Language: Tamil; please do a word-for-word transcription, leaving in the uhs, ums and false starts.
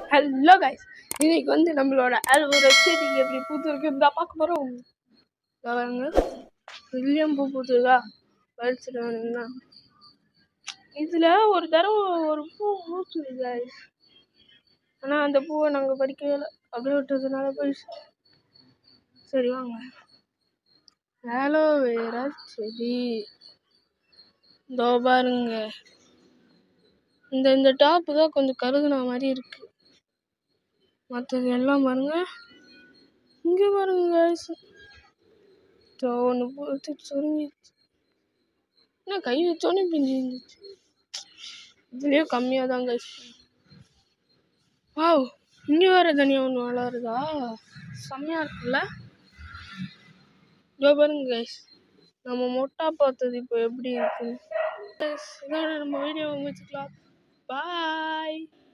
ஹலோ கைஸ், இன்னைக்கு வந்து நம்மளோட ஒரு செடிக்கு எப்படி பூத்துருக்கு இருந்தா பார்க்க போறோம். பாருங்க, வில்லியம் பூ பூத்துருக்கா பறிச்சுட்டு வேணும்னா இதுல ஒரு தடவை ஒரு பூ பூத்துது கைஸ். ஆனா அந்த பூவை நாங்க பறிக்கவே இல்லை, அப்படியே விட்டதுனால போயிடுச்சு. சரி வாங்க, ஆலோவேரா செடி இதோ பாருங்க. இந்த இந்த டாப்பு தான் கொஞ்சம் கருகுன மாதிரி இருக்கு, மற்றது எல்லாம் பாருங்க. இங்க பாருங்க கைஸ், ஒன்று போட்டு சுருங்கிடுச்சு. என்ன கை வச்சோன்னே பிஞ்சு இருந்துச்சு. இதுலயே கம்மியா தான் கைஸ். வாவ், இங்க வேற தனியா ஒன்று வளருதா, செம்மையா இருக்குல்ல. இதோ பாருங்க கைஸ், நம்ம மொட்டா பார்த்தது இப்போ எப்படி இருக்கு. இதோட நம்ம வீடியோ முடிச்சுக்கலாம். பாய்.